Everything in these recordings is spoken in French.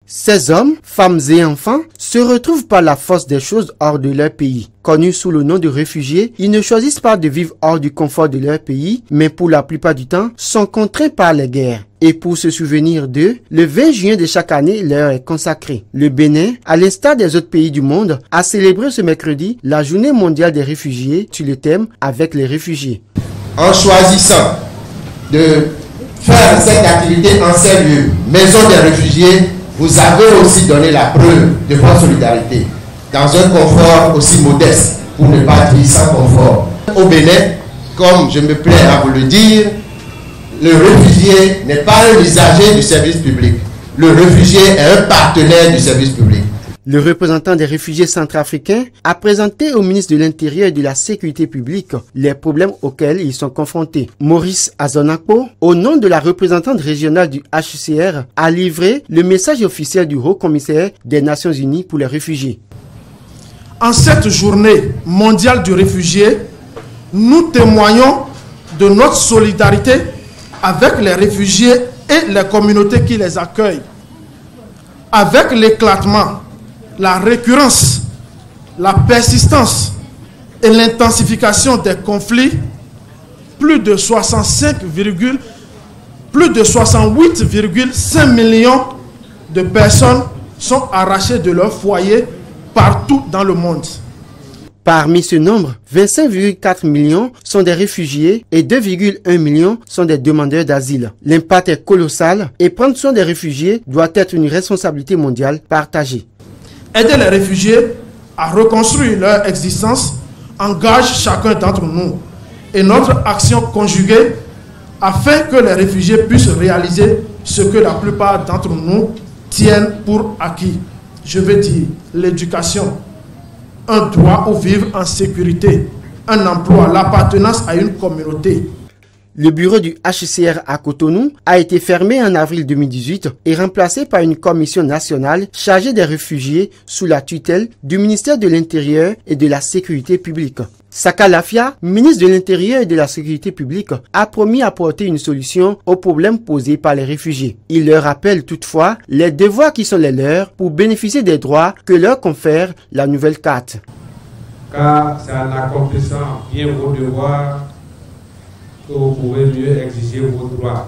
Ces hommes, femmes et enfants se retrouvent par la force des choses hors de leur pays. Connus sous le nom de réfugiés, ils ne choisissent pas de vivre hors du confort de leur pays, mais pour la plupart du temps, sont contraints par les guerres. Et pour se souvenir d'eux, le 20 juin de chaque année leur est consacré. Le Bénin, à l'instar des autres pays du monde, a célébré ce mercredi la journée mondiale des réfugiés sur le thème « Avec les réfugiés ». En choisissant de faire cette activité en ces lieux, Maison des réfugiés, vous avez aussi donné la preuve de votre solidarité dans un confort aussi modeste, pour ne pas dire sans confort. Au Bénin, comme je me plais à vous le dire, le réfugié n'est pas un usager du service public. Le réfugié est un partenaire du service public. Le représentant des réfugiés centrafricains a présenté au ministre de l'Intérieur et de la Sécurité publique les problèmes auxquels ils sont confrontés. Maurice Azonakpo, au nom de la représentante régionale du HCR, a livré le message officiel du Haut-Commissaire des Nations Unies pour les réfugiés. En cette journée mondiale du réfugié, nous témoignons de notre solidarité avec les réfugiés et les communautés qui les accueillent. Avec l'éclatement, la récurrence, la persistance et l'intensification des conflits, plus de 68,5 millions de personnes sont arrachées de leur foyer partout dans le monde. Parmi ce nombre, 25,4 millions sont des réfugiés et 2,1 millions sont des demandeurs d'asile. L'impact est colossal et prendre soin des réfugiés doit être une responsabilité mondiale partagée. Aider les réfugiés à reconstruire leur existence engage chacun d'entre nous et notre action conjuguée afin que les réfugiés puissent réaliser ce que la plupart d'entre nous tiennent pour acquis. Je veux dire l'éducation, un droit au vivre en sécurité, un emploi, l'appartenance à une communauté. Le bureau du HCR à Cotonou a été fermé en avril 2018 et remplacé par une commission nationale chargée des réfugiés sous la tutelle du ministère de l'Intérieur et de la Sécurité publique. Saka Lafia, ministre de l'Intérieur et de la Sécurité publique, a promis apporter une solution aux problèmes posés par les réfugiés. Il leur rappelle toutefois les devoirs qui sont les leurs pour bénéficier des droits que leur confère la nouvelle carte. Car c'est en accomplissant bien vos devoirs que vous pouvez mieux exiger vos droits.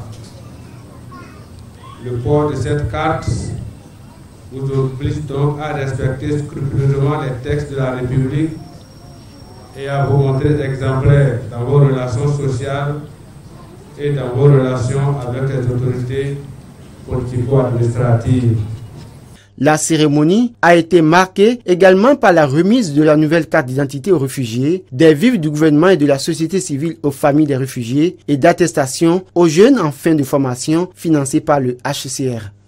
Le port de cette carte vous oblige donc à respecter scrupuleusement les textes de la République et à vous montrer exemplaires dans vos relations sociales et dans vos relations avec les autorités politico-administratives. La cérémonie a été marquée également par la remise de la nouvelle carte d'identité aux réfugiés, des vivres du gouvernement et de la société civile aux familles des réfugiés et d'attestation aux jeunes en fin de formation financés par le HCR.